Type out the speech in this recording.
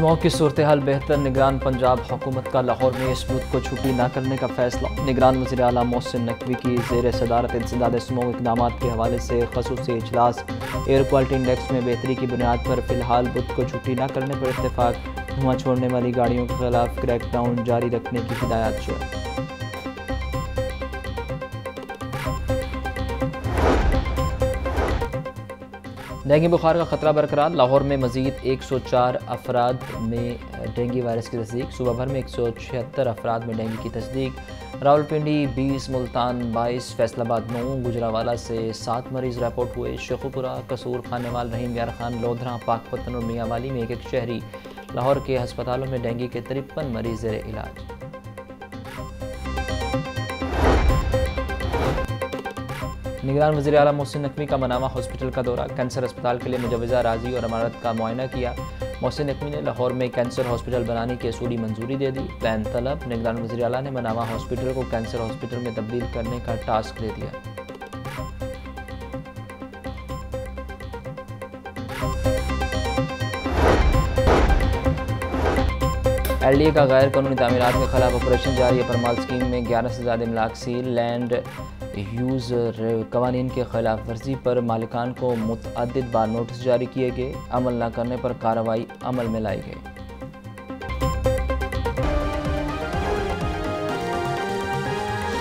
Smog की सूरत हाल बेहतर, निगरान पंजाब हुकूमत का लाहौर में इस मुल्क को छुट्टी न करने का फैसला। निगरान वज़ीर आला मोहसिन नकवी की ज़ेर सदारत इंसदाद स्मॉग इक़दाम के हवाले से ख़ुसूसी इजलास। एयर क्वालिटी इंडेक्स में बेहतरी की बुनियाद पर फ़िलहाल बुध को छुट्टी न करने पर इत्तेफाक। धुआं छोड़ने वाली गाड़ियों के खिलाफ क्रैकडाउन जारी रखने की हिदायत शेयर। डेंगू बुखार का खतरा बरकरार, लाहौर में मजीद 104 अफराद में डेंगू वायरस की तस्दीक। सूबा भर में 176 अफराद में डेंगू की तस्दीक। रावलपिंडी 20, मुल्तान 22, फैसलाबाद 9, गुजरावाला से 7 मरीज रिपोर्ट हुए। शेखुपुरा, कसूर, खानेवाल, रहीम यार खान, लोधरा, पाकपतन और मियांवाली में एक शहरी। लाहौर के हस्पतालों में डेंगू के 53 मरीज ज़ेर इलाज। निगरान वज़ीर आला मोहसिन नकवी का मनामा हॉस्पिटल का दौरा। कैंसर अस्पताल के लिए मुजवज़ा राजी और इमारत का मुआयना किया। मोहसिन नकवी ने लाहौर में कैंसर हॉस्पिटल बनाने की असूली मंजूरी दे दी। प्लान तलब। निगरान वज़ीर आला ने मनामा हॉस्पिटल को कैंसर हॉस्पिटल में तब्दील करने का टास्क दे दिया। LDA का गैर कानूनी तामीरात के खिलाफ ऑपरेशन जारी है। परमाल स्कीम में 11 से ज़्यादा इमलाक सील। लैंड यूज़ कवानीन के खिलाफ वर्जी पर मालिकान को मुतअद्दिद बार नोटिस जारी किए गए। अमल न करने पर कार्रवाई अमल में लाई गई।